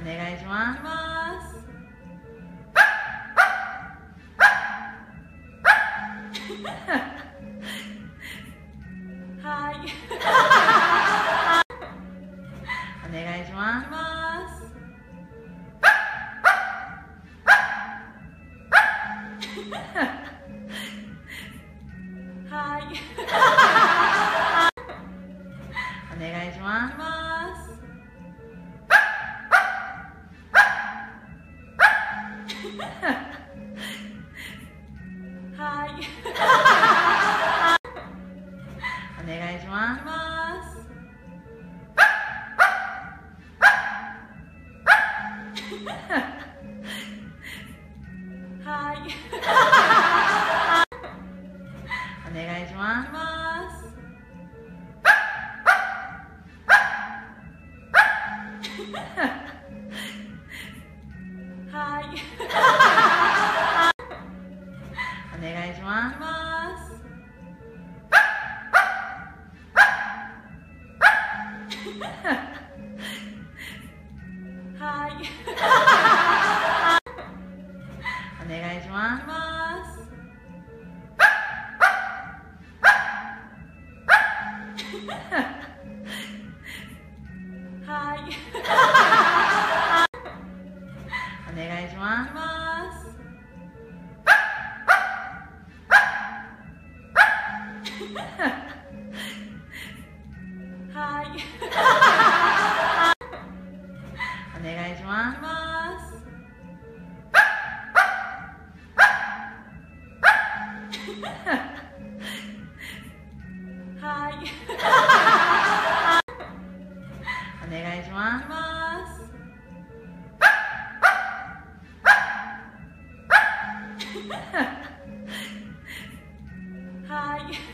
願いします。 はい。 お願いします。 はい。 お願いします。 はい。 お願いします。 はい。 お願いします。 はい。 お願いします。 はい。 お願いします。 はい。 お願いします。 はい。 お願いします。 はい。 お願いします。 はい。